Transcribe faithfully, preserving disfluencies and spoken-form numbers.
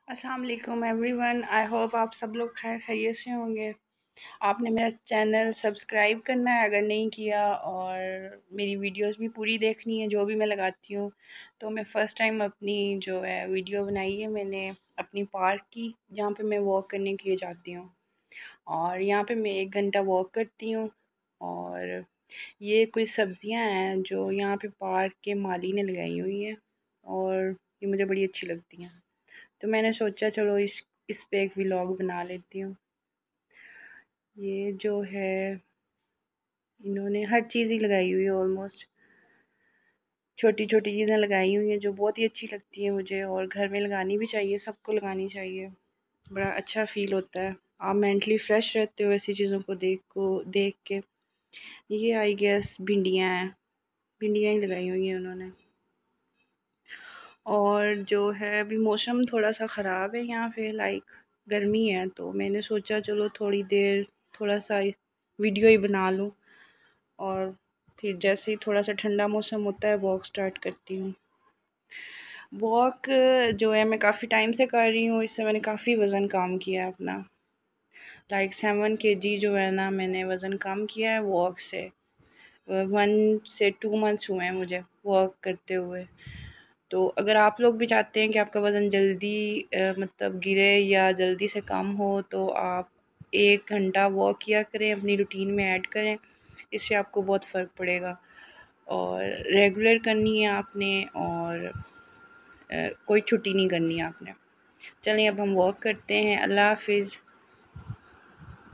अस्सलाम वालेकुम everyone. I hope आप सब लोग खैर खैरियत से होंगे। आपने मेरा चैनल सब्सक्राइब करना है अगर नहीं किया, और मेरी वीडियोस भी पूरी देखनी है जो भी मैं लगाती हूँ। तो मैं फ़र्स्ट टाइम अपनी जो है वीडियो बनाई है मैंने अपनी पार्क की, जहाँ पे मैं वॉक करने के लिए जाती हूँ। और यहाँ पे मैं एक घंटा वॉक करती हूँ। और ये कुछ सब्जियाँ हैं जो यहाँ पे पार्क के माली ने लगाई हुई हैं, और ये मुझे बड़ी अच्छी लगती हैं। तो मैंने सोचा चलो इस इस पे एक व्लॉग बना लेती हूँ। ये जो है इन्होंने हर चीज़ ही लगाई हुई है, ऑलमोस्ट छोटी छोटी चीज़ें लगाई हुई हैं जो बहुत ही अच्छी लगती हैं मुझे, और घर में लगानी भी चाहिए, सबको लगानी चाहिए। बड़ा अच्छा फील होता है, आप मेंटली फ्रेश रहते हो ऐसी चीज़ों को देख को देख के। ये आई गेस भिंडियाँ हैं, भिंडियाँ ही लगाई हुई हैं उन्होंने। और जो है अभी मौसम थोड़ा सा ख़राब है यहाँ पे, लाइक गर्मी है, तो मैंने सोचा चलो थोड़ी देर थोड़ा सा वीडियो ही बना लूँ, और फिर जैसे ही थोड़ा सा ठंडा मौसम होता है वॉक स्टार्ट करती हूँ। वॉक जो है मैं काफ़ी टाइम से कर रही हूँ, इससे मैंने काफ़ी वज़न कम किया है अपना। लाइक सेवन के जी जो है ना, मैंने वज़न कम किया है वॉक से। वन से टू मंथ्स हुए हैं मुझे वॉक करते हुए। तो अगर आप लोग भी चाहते हैं कि आपका वज़न जल्दी अ, मतलब गिरे या जल्दी से कम हो, तो आप एक घंटा वॉक किया करें, अपनी रूटीन में ऐड करें, इससे आपको बहुत फ़र्क पड़ेगा। और रेगुलर करनी है आपने, और अ, कोई छुट्टी नहीं करनी है आपने। चलिए अब हम वॉक करते हैं। अल्लाह हाफ़िज़।